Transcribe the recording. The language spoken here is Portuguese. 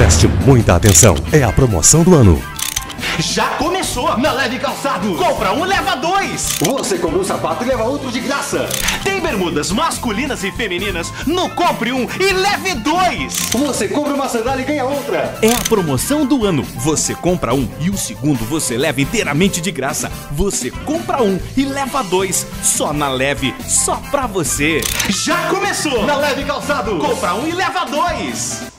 Preste muita atenção, é a promoção do ano. Já começou na Leve Calçado. Compra um, leva dois. Você compra um sapato e leva outro de graça. Tem bermudas masculinas e femininas no Compre um e leve dois. Você compra uma sandália e ganha outra. É a promoção do ano. Você compra um e o segundo você leva inteiramente de graça. Você compra um e leva dois. Só na Leve, só pra você. Já começou na Leve Calçado. Compra um e leva dois.